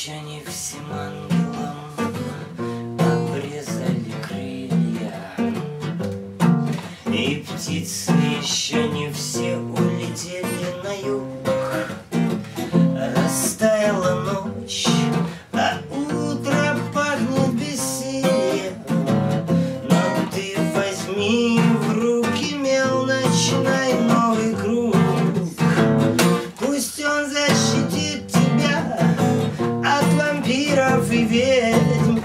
Еще не всем ангелам обрезали крылья, и птицы еще не все улетели на юг. Растаяла ночь, а утро пахнет бессилием. Но ты возьми в руки мел, начинай новый круг. Пусть он защитит тебя от вампиров и ведьм,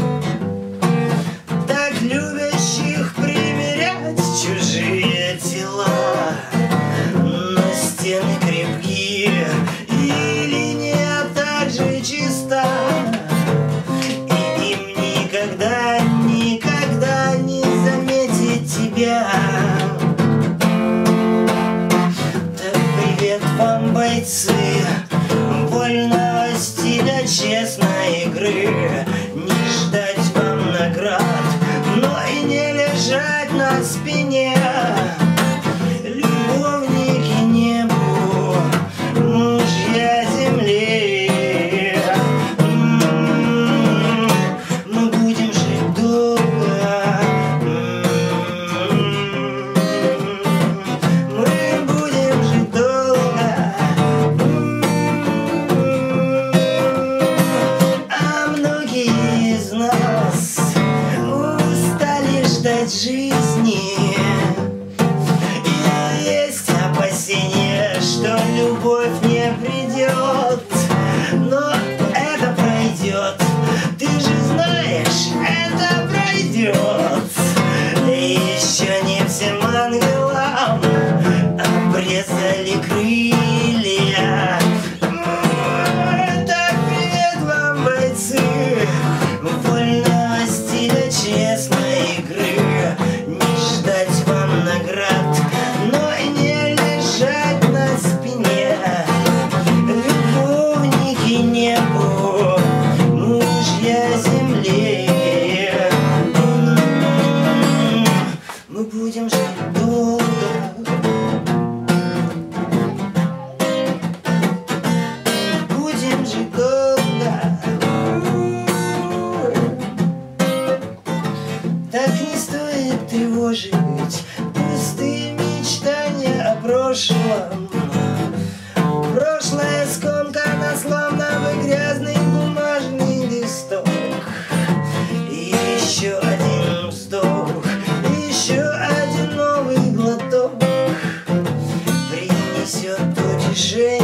так любящих примерять чужие тела. Но стены крепкие, и линия так же чиста, и им никогда, никогда не заметить тебя. Так привет вам, бойцы вольного стиля честной игры. Не ждать вам наград, но и не лежать на спине. Любовники небу, мужья земли. Мы будем жить долго. Мы будем жить долго. А многие из нас устали ждать жизни. И есть опасения, что любовь не придет. Но это пройдет, ты же знаешь, это пройдет. И еще не всем ангелам обрезали крылья. Так привет вам, бойцы вольного стиля честной игры. Не ждать вам наград, но и не лежать на спине. Любовники небу, мужья земли. Мы будем жить долго. Будем жить долго. Так не стоит тревожить пустые мечтания о прошлом. Прошлое скомкано, словно бы грязный бумажный листок. И еще один вздох, еще один новый глоток принесет утешение.